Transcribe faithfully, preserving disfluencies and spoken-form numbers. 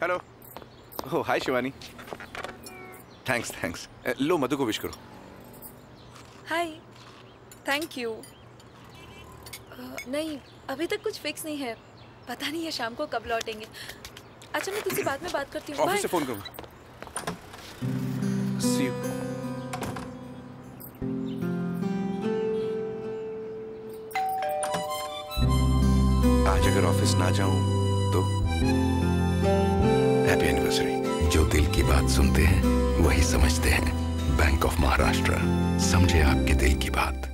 Hello. Oh hi Shivani. Thanks thanks. लो मधु को wish करो। हाय। Thank you. नहीं अभी तक कुछ फिक्स नहीं है, पता नहीं है शाम को कब लौटेंगे। अच्छा मैं तुझसे बाद में बात करती हूँ। ऑफिस से फोन करूँ। See you. आज अगर ऑफिस ना जाऊं तो हैप्पी एनिवर्सरी। जो दिल की बात सुनते हैं वही समझते हैं। बैंक ऑफ महाराष्ट्र, समझे आपके दिल की बात।